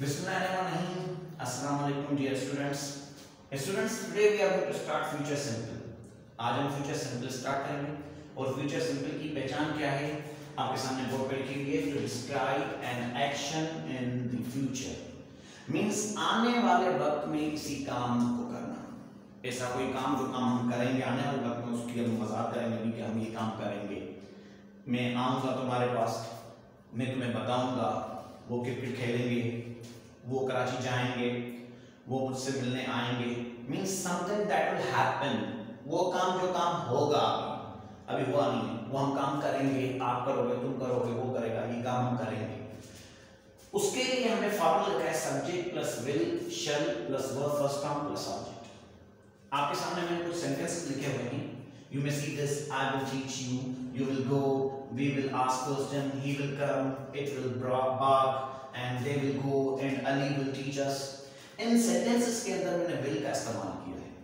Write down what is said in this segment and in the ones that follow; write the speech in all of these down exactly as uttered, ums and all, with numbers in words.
Bismillahirrahmanirrahim. Assalamu alaikum dear students. Students, today we are going to start future simple. आज हम future simple start करेंगे और future simple की पहचान क्या है आपके सामने बोर्ड पे लिखी हुई है. To describe an action in the future means आने वाले वक्त में किसी काम को करना. ऐसा कोई काम जो काम हम करेंगे आने वाले वक्त में उसकी हम मजाक करेंगे कि हम ये काम करेंगे. मैं आऊँगा तुम्हारे पास, मैं तुम्हें बताऊंगा, वो क्रिकेट खेलेंगे, वो कराची जाएंगे, वो मुझसे मिलने आएंगे. Means something that will happen. वो काम जो काम होगा अभी हुआ नहीं है, वो हम काम करेंगे. आप करोगे, तुम करोगे, वो करेगा, ये काम हम करेंगे. उसके लिए हमें फॉर्मूला लिखा है subject plus will shall plus verb first form plus object. आपके सामने मैंने कुछ सेंटेंसेस लिखे हुए हैं. You may see this. I will teach you. You will go. We will ask question. He will come. It will bark. And they will go. And Ali will teach us. In sentences के अंदर मैंने will का इस्तेमाल किया है.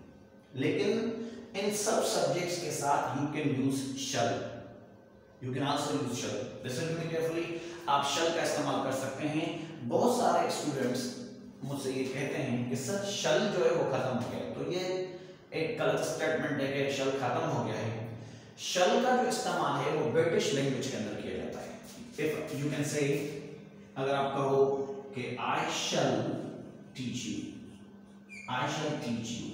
लेकिन इन सब subjects के साथ you can use shall. You can also use shall. Listen to me carefully. आप shall का इस्तेमाल कर सकते हैं. बहुत सारे students मुझसे ये कहते हैं कि सर shall जो है वो खत्म हो गया. तो ये एक गलत स्टेटमेंट है कि शल खत्म हो गया है. शल का जो इस्तेमाल है वो ब्रिटिश लैंग्वेज के अंदर किया जाता है. इफ यू कैन से, अगर आप कहो कि I shall teach you, I shall teach you,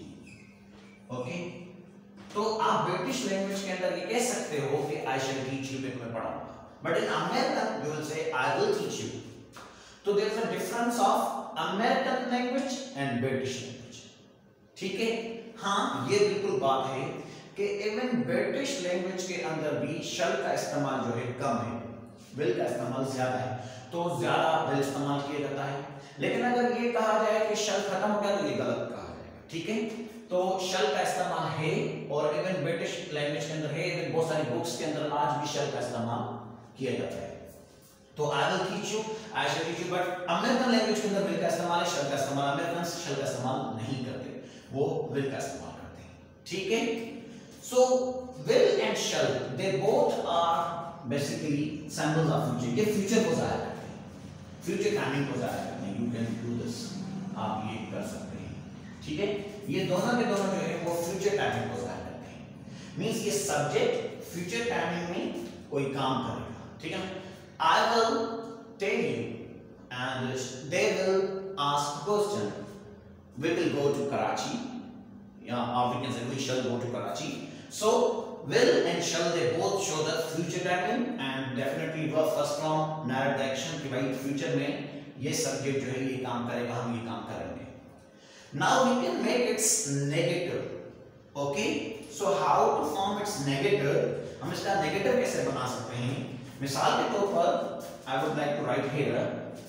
okay, तो आप ब्रिटिश लैंग्वेज के अंदर ये कह सकते हो कि आई शल टीच यू, मैं तुम्हें पढ़ाऊंगा. But in American you will say I will teach you. तो there is a difference of American language and British language. ठीक है. हाँ, ये बिल्कुल बात है कि इवन ब्रिटिश लैंग्वेज के अंदर भी शल का इस्तेमाल जो है कम है, विल का इस्तेमाल ज्यादा है. तो ज्यादा विल इस्तेमाल किया जाता है. लेकिन अगर ये कहा जाए कि शल खत्म हो गया तो ये गलत कहा जाएगा. ठीक है. तो शल का इस्तेमाल है और इवन ब्रिटिश लैंग्वेज के अंदर है. इवन बहुत सारी बुक्स के अंदर आज भी शल का इस्तेमाल किया जाता है. तो I will teach you, I shall teach you. But American language के अंदर विल का इस्तेमाल है, शल का इस्तेमाल. अमेरिकन शल का इस्तेमाल नहीं करते, वो विल का इस्तेमाल करते हैं. ठीक है. So will and shall they both are basically symbols of future. ये फ्यूचर को जाहिर करते हैं, फ्यूचर टाइमिंग को जाहिर करते हैं. यू कैन डू दिस, आप ये कर सकते हैं. ठीक है. ये दोनों के दोनों जो है वो फ्यूचर टाइमिंग को जाहिर करते हैं. मींस ये सब्जेक्ट फ्यूचर टाइमिंग में कोई काम करेगा. ठीक है. I will tell you and they will ask question. We will go to Karachi, yeah, or we can say we shall go to Karachi. So will and shall they both show the future timing and definitely verb first form narrate the action कि भाई future में ये subject जो है ये काम करेगा, हम ये काम करेंगे. Now we can make its negative. Okay, so how to form its negative? हम इसका negative कैसे बना सकते हैं? मिसाल के तौर पर I would like to write here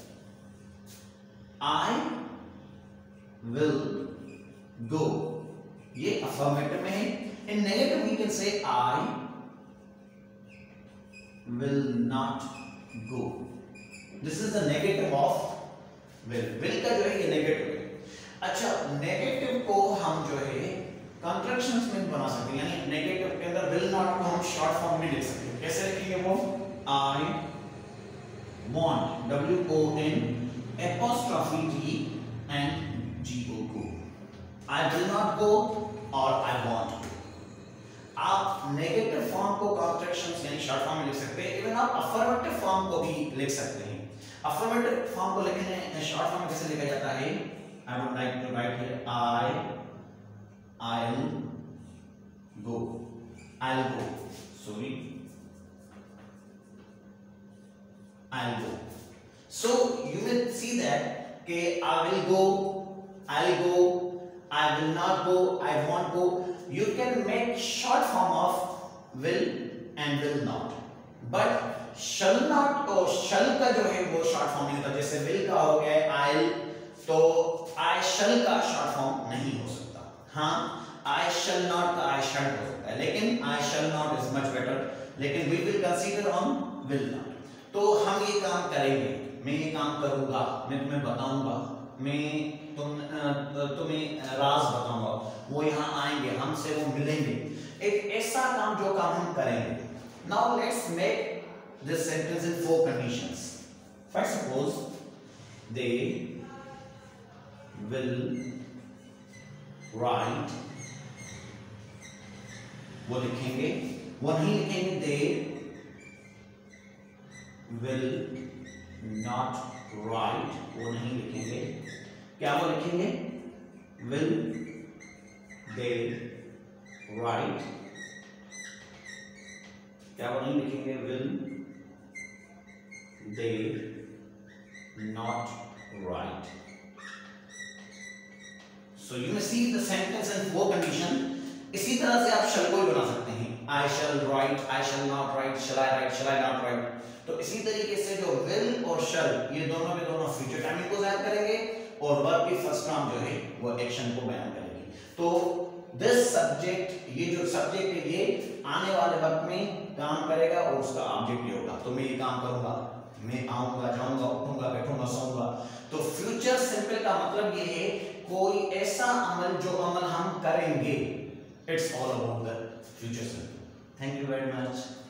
I will go. ये affirmative में है. In negative we can say I will not go. This is the negative of will. Will का जो है ये negative है. अच्छा, negative को हम जो है contractions में बना सकते हैं. यानी negative के अंदर will not को हम short form में लिख सकते हैं. कैसे लिखेंगे वो? I want, W O N apostrophe T and G O go. I will not go और I want to. आप नेगेटिव फॉर्म को कॉन्ट्रैक्शंस यानी शॉर्ट फॉर्म में लिख सकते हैं. इवन आप अफर्मेटिव फॉर्म को भी लिख सकते हैं. अफर्मेटिव फॉर्म को लिखने शॉर्ट फॉर्म में कैसे लिखा जाता है? I would like to write here I I'll go. I'll go. Sorry. I'll go. So you will see that कि I will go, I'll go, I will not go, I won't go. You can make short form of will and will not. But shall not और shall का जो है वो short form नहीं होता. जैसे will का हो गया I'll, तो I shall का short form नहीं हो सकता. हाँ, I shall not का I shall हो सकता है. लेकिन I shall not is much better. लेकिन we will consider on will not. तो हम ये काम करेंगे, मैं ये काम करूंगा, मैं तुम्हें बताऊंगा, मैं तुम तुम्हें राज बताऊंगा, वो यहाँ आएंगे, हमसे वो मिलेंगे. एक ऐसा काम जो काम हम करेंगे. Now let's make this sentence in four conditions. First, suppose they will write, वो लिखेंगे, वो नहीं लिखेंगे they will not write, वो नहीं लिखेंगे, क्या वो लिखेंगे will they write, क्या वो नहीं लिखेंगे will they not write. So you may see the sentence in four condition. इसी तरह से आप shall को भी बना सकते हैं, I shall write, I shall not write, shall I write, shall I not write. तो इसी तरीके से जो will और shall ये दोनों में दोनों फ्यूचर टाइमिंग को ज़ाहिर करेंगे और वर्ब की फर्स्ट फॉर्म जो है वो एक्शन को बयान करेगी। तो दिस सब्जेक्ट, ये जो सब्जेक्ट है ये आने वाले वक्त में काम करेगा और उसका ऑब्जेक्ट ये होगा। तो मैं ये काम करूंगा, मैं आऊंगा, जाऊंगा, उठूंगा, बैठूंगा, सोऊंगा। तो फ्यूचर सिंपल का मतलब ये है कोई ऐसा अमल जो अमल हम करेंगे। It's all about the future simple. Thank you very much.